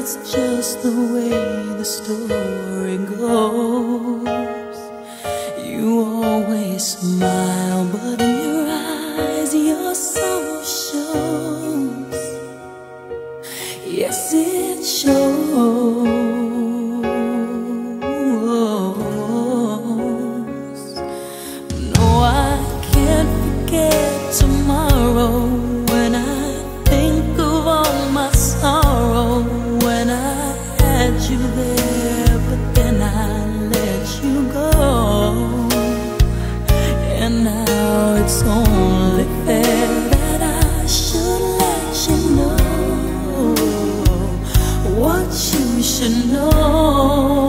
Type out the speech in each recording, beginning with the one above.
that's just the way the story goes. You always smile, but in your eyes your soul shows. Yes, it shows. No, I can't forget tomorrow when I think of all my sorrow. When I had you there, but then I let you go. And now it's only fair that I should let you know what you should know.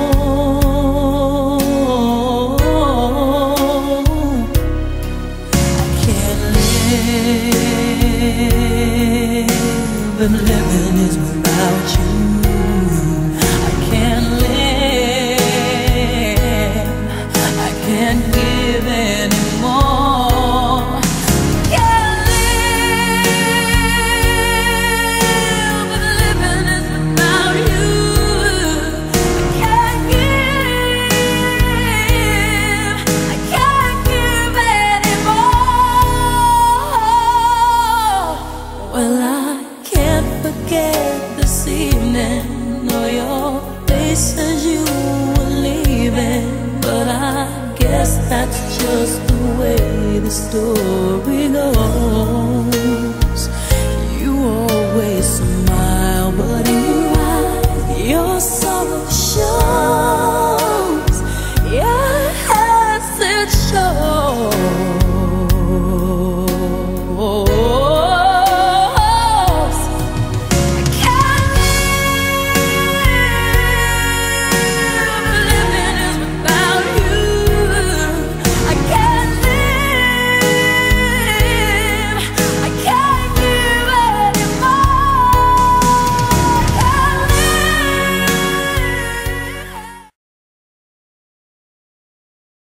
I can't live, and living is without you. I can't live, I can't give anymore. Can't live, but living is without you. I can't give, I can't give anymore. Well, I can't forget this evening, or your face as you were leaving. But I guess that's just the way the story goes.